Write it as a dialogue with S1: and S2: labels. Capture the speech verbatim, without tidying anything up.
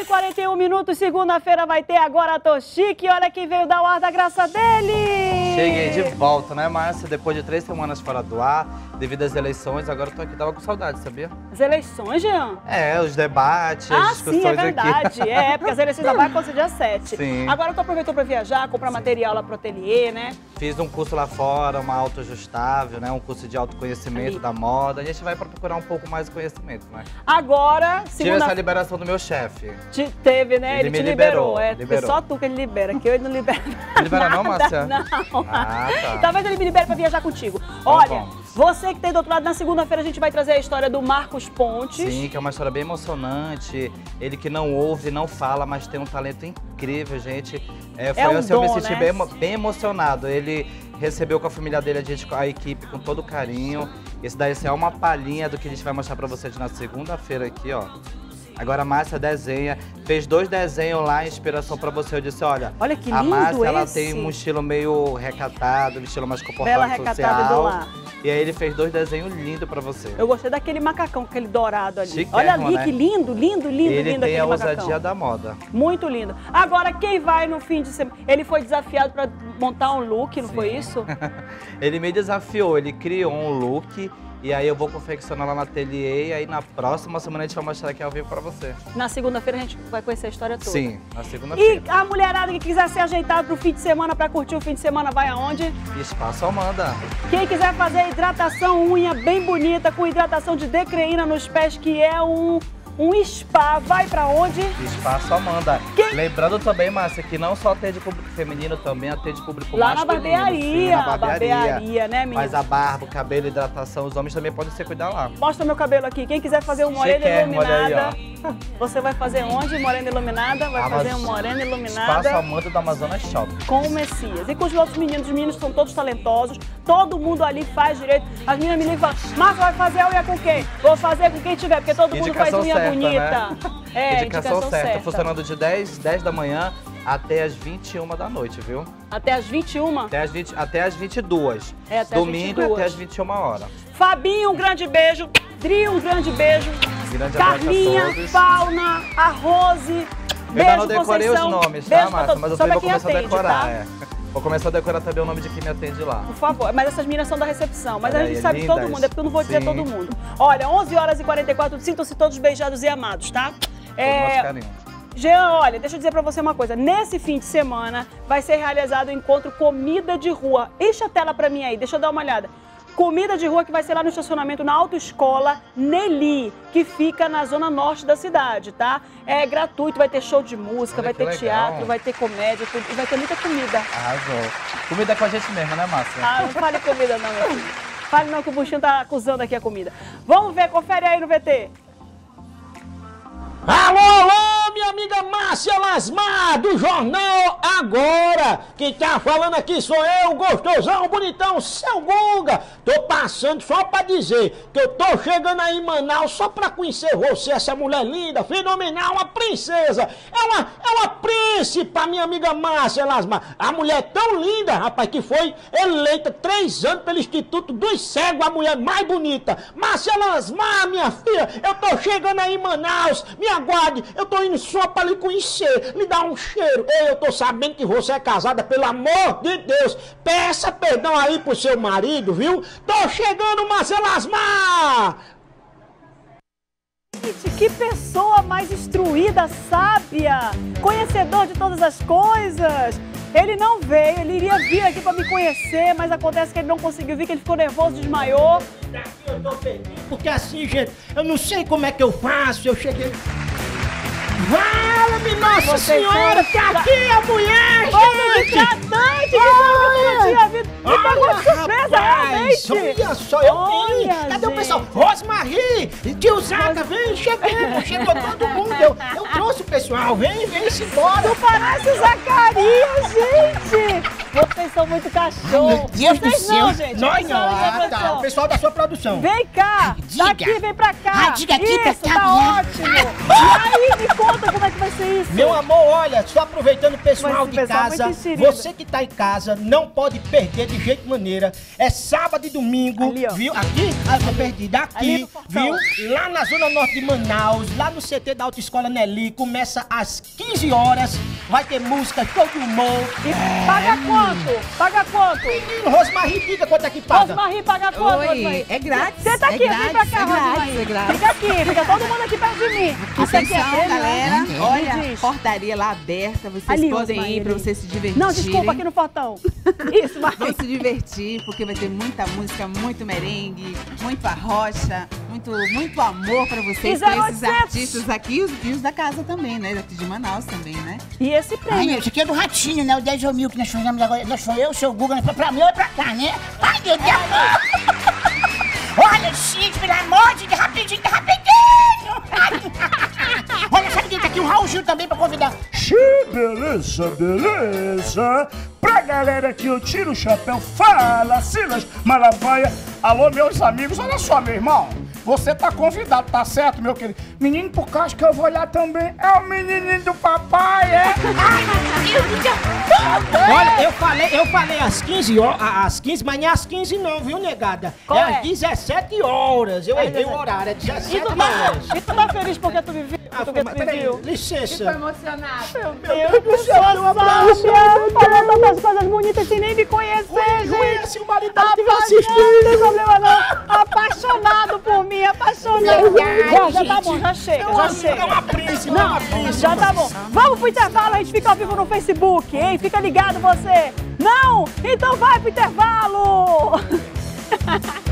S1: quarenta e um minutos, segunda-feira vai ter Agora Tô Chique. Olha quem veio dar o ar da graça dele.
S2: Cheguei de volta, né, Márcia? Depois de três semanas fora do ar, devido às eleições, agora eu tô aqui, tava com saudade, sabia?
S1: As eleições, Jean?
S2: É, os debates,
S1: ah,
S2: as discussões
S1: sim, é verdade.
S2: aqui.
S1: É, porque as eleições já vai acontecer dia sete.
S2: Sim.
S1: Agora tu aproveitou pra viajar, comprar sim. material lá pro ateliê, né?
S2: Fiz um curso lá fora, uma autoajustável, né? Um curso de autoconhecimento Ali. da moda. A gente vai pra procurar um pouco mais de conhecimento, né?
S1: Agora, segunda...
S2: Tive essa liberação do meu chefe.
S1: Te teve, né? Ele, ele te me liberou. liberou. É,
S2: liberou.
S1: só tu que ele libera, que eu ele não libero
S2: Não libera não, Márcia?
S1: Não.
S2: Ah, tá.
S1: Talvez ele me libere pra viajar contigo.
S2: Então,
S1: Olha,
S2: bom.
S1: você que tem do outro lado, na segunda-feira a gente vai trazer a história do Marcos Pontes.
S2: Sim, que é uma história bem emocionante. Ele que não ouve, não fala, mas tem um talento incrível, gente. É, foi
S1: é um
S2: assim,
S1: dom,
S2: eu me senti
S1: né?
S2: bem, bem emocionado. Ele recebeu com a família dele, a gente, a equipe, com todo carinho. Esse daí assim, é uma palhinha do que a gente vai mostrar pra vocês na segunda-feira aqui, ó. Agora a Márcia desenha, fez dois desenhos lá, inspiração pra você. Eu disse, olha,
S1: olha que
S2: a
S1: lindo
S2: Márcia ela
S1: esse.
S2: tem um estilo meio recatado, um estilo mais
S1: Bela
S2: comportado
S1: recatada
S2: social.
S1: do lar.
S2: E aí ele fez dois desenhos lindos pra você.
S1: Eu gostei daquele macacão, aquele dourado ali.
S2: Chiquérrimo,
S1: olha ali,
S2: né?
S1: que lindo, lindo, lindo,
S2: ele
S1: lindo
S2: tem
S1: aquele
S2: a
S1: macacão.
S2: ousadia da moda.
S1: Muito lindo. Agora, quem vai no fim de semana? Ele foi desafiado pra montar um look, não
S2: Sim.
S1: foi isso?
S2: Ele me desafiou, ele criou um look. E aí eu vou confeccionar lá no ateliê e aí na próxima semana a gente vai mostrar aqui ao vivo pra você.
S1: Na segunda-feira a gente vai conhecer a história toda.
S2: Sim, na segunda-feira.
S1: E a mulherada que quiser ser ajeitada pro fim de semana, pra curtir o fim de semana, vai aonde?
S2: Espaço Amanda.
S1: Quem quiser fazer hidratação unha bem bonita, com hidratação de decreína nos pés, que é um... Um spa, vai pra onde?
S2: Espaço Amanda.
S1: Quem?
S2: Lembrando também, Márcia, que não só atende público feminino, também atende público
S1: Lá
S2: masculino.
S1: na barbearia,
S2: sim, na barbearia.
S1: barbearia, né, menina?
S2: Faz a barba, o cabelo, hidratação, os homens também podem se cuidar lá.
S1: Mostra meu cabelo aqui. Quem quiser fazer um morena
S2: Chiquérrimo,
S1: iluminada,
S2: olha aí,
S1: você vai fazer onde? Morena iluminada? Vai
S2: Amaz...
S1: fazer um morena iluminada.
S2: Espaço Amanda do Amazonas Shopping.
S1: Com o Messias. E com os outros meninos, os meninos são todos talentosos, todo mundo ali faz direito. As meninas me ligam e falam, Marcos, vai fazer a unha com quem? Vou fazer com quem tiver, porque todo mundo
S2: Indicação
S1: faz unha
S2: certa,
S1: bonita.
S2: Né?
S1: É,
S2: indicação,
S1: indicação
S2: certa.
S1: certa.
S2: Funcionando de dez, dez da manhã até as vinte e uma da noite, viu?
S1: Até as vinte e uma?
S2: Até as, vinte, até as vinte e duas.
S1: É, até
S2: Domingo
S1: as vinte e duas.
S2: Até as vinte e uma horas.
S1: Fabinho, um grande beijo. Dri, um grande beijo.
S2: Grande
S1: Carlinha,
S2: abraço a todos.
S1: Paula, a Rose.
S2: Eu
S1: beijo,
S2: ainda não decorei
S1: Conceição.
S2: os nomes,
S1: Beijo
S2: tá, Márcia? Mas eu
S1: Só
S2: também vou
S1: quem
S2: começar
S1: atende,
S2: a decorar.
S1: tá?
S2: É. Vou começar a decorar também o nome de quem me atende lá.
S1: Por favor, mas essas meninas são da recepção, mas
S2: Olha
S1: a gente
S2: aí,
S1: sabe
S2: lindas.
S1: todo mundo, é porque eu não vou dizer
S2: Sim.
S1: todo mundo. Olha, onze horas e quarenta e quatro, sintam-se todos beijados e amados, tá?
S2: Todo nosso carinho.
S1: Jean, olha, deixa eu dizer pra você uma coisa. Nesse fim de semana vai ser realizado o encontro Comida de Rua. Enche a tela pra mim aí, deixa eu dar uma olhada. Comida de rua que vai ser lá no estacionamento na Autoescola Nelly, que fica na zona norte da cidade, tá? É gratuito, vai ter show de música,
S2: Olha
S1: vai ter
S2: legal.
S1: teatro, vai ter comédia, tudo, e vai ter muita comida.
S2: Arrasou. Comida com a gente mesmo, né, Márcia?
S1: Ah, não fale comida não, meu filho. Fale não que o buchinho tá acusando aqui a comida. Vamos ver, confere aí no V T.
S3: Alô, alô, minha amiga Márcia Lasmar, do Jornal Agora. Quem tá falando aqui sou eu, gostosão, bonitão, seu Guga. Tô passando só pra dizer que eu tô chegando aí em Manaus só pra conhecer você, essa mulher linda, fenomenal, uma princesa. É uma, é uma príncipa, minha amiga Márcia Lasmar. A mulher tão linda, rapaz, que foi eleita três anos pelo Instituto dos Cegos, a mulher mais bonita. Márcia Lasmar, minha filha, eu tô chegando aí em Manaus, minha aguarde, eu tô indo só pra lhe conhecer, lhe dar um cheiro. Ei, eu tô sabendo que você é casada, pelo amor de Deus. Peça perdão aí pro seu marido, viu? Tô chegando, Márcia Lasmar!
S1: Gente, que pessoa mais instruída, sábia, conhecedor de todas as coisas. Ele não veio, ele iria vir aqui pra me conhecer, mas acontece que ele não conseguiu vir, que ele ficou nervoso, desmaiou.
S3: Daqui eu tô perdido, porque assim, gente, eu não sei como é que eu faço, eu cheguei... Fala-me, Nossa
S1: Você
S3: Senhora,
S1: foi-
S3: tá aqui a mulher,
S1: Olha,
S3: gente!
S1: tratante, que não tinha visto. Me pegou de surpresa,
S3: rapaz,
S1: realmente.
S3: olha só, eu
S1: Olha,
S3: vim. Cadê o
S1: gente.
S3: pessoal? Rosmarie, tio Zaca, vem, cheguei, chegou todo mundo. Eu, eu trouxe o pessoal, vem, vem-se embora.
S1: Tu parece o Zacarias, gente. Vocês são muito cachorro.
S4: Meu Deus do
S1: Vocês
S4: céu.
S1: não, gente.
S3: Nós
S1: Vocês
S3: não,
S1: são da
S3: ah, tá.
S1: produção.
S3: O pessoal da sua produção.
S1: Vem cá,
S4: Diga.
S1: daqui, vem pra cá.
S4: Ah, diga aqui pra
S1: isso,
S4: cá,
S1: tá
S4: né?
S1: ótimo. E aí, me conta como é que vai ser isso.
S3: Meu amor, olha, só aproveitando o pessoal
S1: Mas esse
S3: de
S1: pessoal é
S3: casa,
S1: muito enxerido.
S3: você que tá em casa não pode perder de jeito maneira. É sábado e domingo,
S1: Ali, ó.
S3: viu? Aqui, ah, eu tô perdida.
S1: Ali
S3: Aqui,
S1: no Fortão.
S3: viu? Lá na zona norte de Manaus, lá no C T da Autoescola Nelly, começa às quinze horas, vai ter música, show de humor.
S1: E paga quanto? Paga quanto?
S3: Menino, Rosmarie, diga quanto é que paga.
S1: Rosmarie, paga quanto,
S5: Oi,
S1: Rosmarie?
S5: é grátis,
S1: Senta
S5: é
S1: aqui, vem
S5: grátis,
S1: pra cá,
S5: é grátis,
S1: Rosmarie.
S5: é grátis.
S1: Fica aqui, fica todo mundo aqui perto de mim. Isso aqui é
S5: Atenção,
S1: prêmio,
S5: galera.
S1: né?
S5: Olha,
S1: Me diz.
S5: portaria lá aberta. Vocês
S1: Ali,
S5: podem
S1: Rosmarie,
S5: ir pra
S1: ali.
S5: vocês se divertirem.
S1: Não, desculpa, aqui no Fortão. Isso,
S5: Vão
S1: Maria.
S5: se divertir, porque vai ter muita música, muito merengue, muito arrocha, muito, muito amor pra vocês,
S1: E
S5: com esses
S1: zero oitocentos.
S5: artistas aqui e os, e os da casa também, né? Daqui de Manaus também, né?
S1: E esse
S4: Ai,
S1: prêmio?
S4: meu, isso aqui é do Ratinho, né? O dez mil que nós fizemos agora. Nós foi eu, o seu Google, nós foi pra mim ou pra cá, né? Ai, meu Deus! Olha, gente, pelo amor de Deus, rapidinho, tá rapidinho! Olha, sabe quem tá aqui? O Raul Gil também pra convidar.
S6: Beleza, beleza. Pra galera que eu tiro o chapéu, fala, Silas Malafaia. Alô, meus amigos, olha só, meu irmão. Você tá convidado, tá certo, meu querido? Menino, por causa que eu vou olhar também. É o menininho do papai, é?
S3: Olha, eu falei, eu falei às quinze horas, às quinze, mas não é às quinze não, viu, negada?
S1: Qual
S3: é
S1: é?
S3: às dezessete horas. Eu
S1: É
S3: errei o
S1: dezessete.
S3: horário, é
S1: E
S3: dezessete
S1: tu, tá,
S3: horas.
S1: e tu tá feliz porque tu me viu?
S3: Ah,
S1: porque tu
S3: mas
S1: me
S3: peraí,
S1: viu?
S3: licença.
S5: emocionado.
S1: Meu Deus do céu, Sábia! Falou tantas coisas bonitas sem nem me conhecer, gente!
S3: Conhece o marido dela que vai
S1: Apa-
S3: assistir.
S1: Não tem problema não. Apaixonado por mim, apaixonado. Já, já tá bom, já chega, já
S3: É uma
S1: chega.
S3: príncipe, é
S1: Não,
S3: uma príncipe.
S1: já tá bom. Vamos pro intervalo, a gente fica ao vivo no Facebook, hein? Fica ligado você. Não? Então vai pro intervalo.